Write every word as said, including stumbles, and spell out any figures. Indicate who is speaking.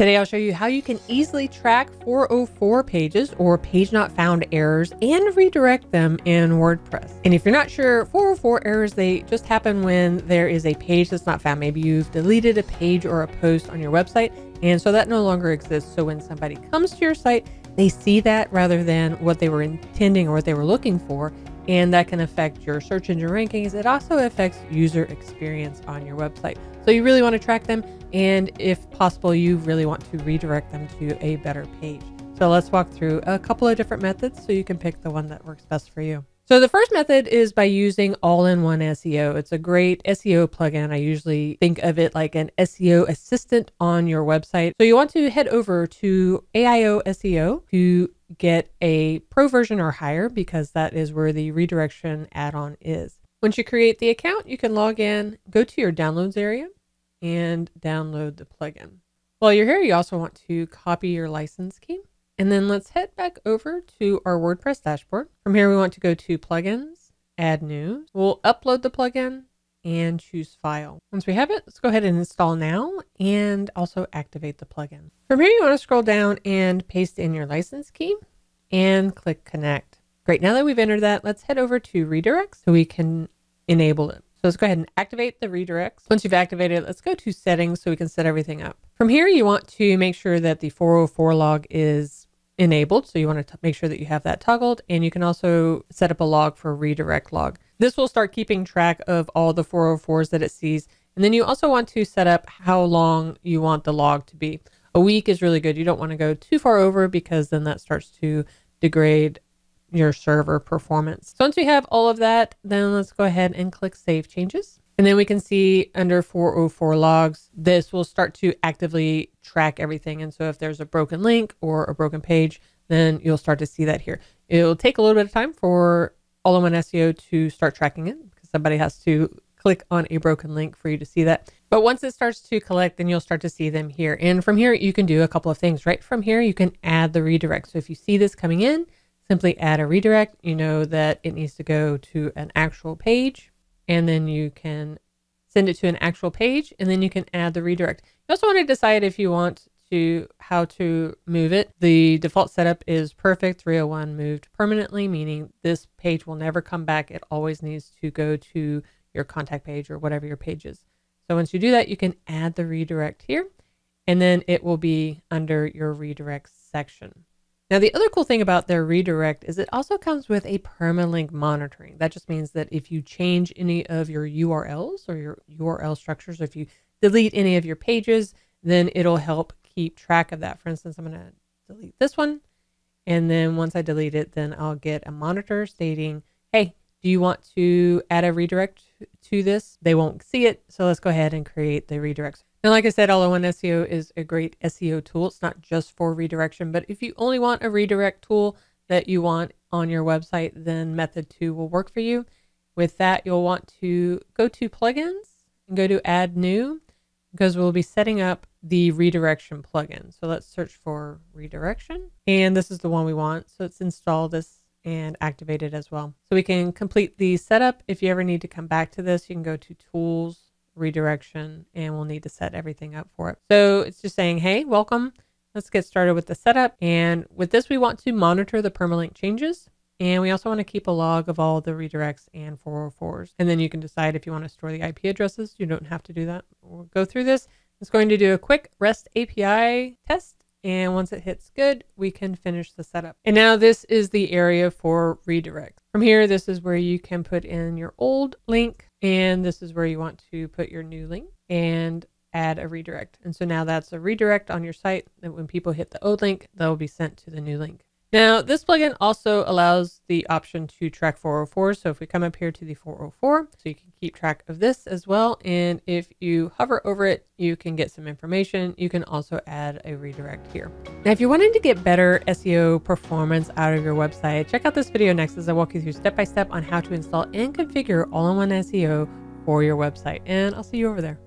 Speaker 1: Today I'll show you how you can easily track four oh four pages or page not found errors and redirect them in WordPress. And if you're not sure, four oh four errors, they just happen when there is a page that's not found. Maybe you've deleted a page or a post on your website, and so that no longer exists. So when somebody comes to your site, they see that rather than what they were intending or what they were looking for, and that can affect your search engine rankings. It also affects user experience on your website. So you really want to track them, and if possible, you really want to redirect them to a better page. So let's walk through a couple of different methods so you can pick the one that works best for you. So the first method is by using All-in-One S E O. It's a great S E O plugin. I usually think of it like an S E O assistant on your website. So you want to head over to A I O S E O to get a pro version or higher, because that is where the redirection add-on is. Once you create the account, you can log in, go to your downloads area, and download the plugin. While you're here, you also want to copy your license key. And then let's head back over to our WordPress dashboard. From here, we want to go to plugins, add new. We'll upload the plugin and choose file. Once we have it, let's go ahead and install now and also activate the plugin. From here, you want to scroll down and paste in your license key and click connect. Great. Now that we've entered that, let's head over to redirects so we can enable it. So let's go ahead and activate the redirects. Once you've activated it, let's go to settings so we can set everything up. From here, you want to make sure that the four oh four log is enabled. So you want to make sure that you have that toggled, and you can also set up a log for redirect log. This will start keeping track of all the four oh fours that it sees. And then you also want to set up how long you want the log to be. A week is really good. You don't want to go too far over, because then that starts to degrade your server performance. So once we have all of that, then let's go ahead and click Save Changes. And then we can see under four oh four logs, this will start to actively track everything. And so if there's a broken link or a broken page, then you'll start to see that here. It'll take a little bit of time for All-in-One S E O to start tracking it, because somebody has to click on a broken link for you to see that. But once it starts to collect, then you'll start to see them here. And from here, you can do a couple of things. Right from here, you can add the redirect. So if you see this coming in, simply add a redirect. You know that it needs to go to an actual page, and then you can send it to an actual page, and then you can add the redirect. You also want to decide if you want to how to move it. The default setup is perfect, three oh one moved permanently, meaning this page will never come back. It always needs to go to your contact page or whatever your page is. So once you do that, you can add the redirect here, and then it will be under your redirect section. Now, the other cool thing about their redirect is it also comes with a permalink monitoring. That just means that if you change any of your U R Ls or your U R L structures, or if you delete any of your pages, then it'll help keep track of that. For instance, I'm going to delete this one. And then once I delete it, then I'll get a monitor stating, hey, do you want to add a redirect to this? They won't see it. So let's go ahead and create the redirects. Now, like I said, All-in-One S E O is a great S E O tool. It's not just for redirection, but if you only want a redirect tool that you want on your website, then method two will work for you. With that, you'll want to go to plugins and go to add new, because we'll be setting up the redirection plugin. So let's search for redirection, and this is the one we want. So let's install this and activate it as well. So we can complete the setup. If you ever need to come back to this, you can go to tools, redirection, and we'll need to set everything up for it. So it's just saying, hey, welcome. Let's get started with the setup. And with this, we want to monitor the permalink changes. And we also want to keep a log of all the redirects and four oh fours. And then you can decide if you want to store the I P addresses. You don't have to do that. We'll go through this. It's going to do a quick REST A P I test. And once it hits good, we can finish the setup. And now this is the area for redirect. From here, this is where you can put in your old link, and this is where you want to put your new link and add a redirect. And so now that's a redirect on your site, that when people hit the old link, they'll be sent to the new link. Now, this plugin also allows the option to track four oh four. So if we come up here to the four oh four, so you can keep track of this as well. And if you hover over it, you can get some information. You can also add a redirect here. Now, if you're wanting to get better S E O performance out of your website, check out this video next as I walk you through step-by-step on how to install and configure All-in-One S E O for your website. And I'll see you over there.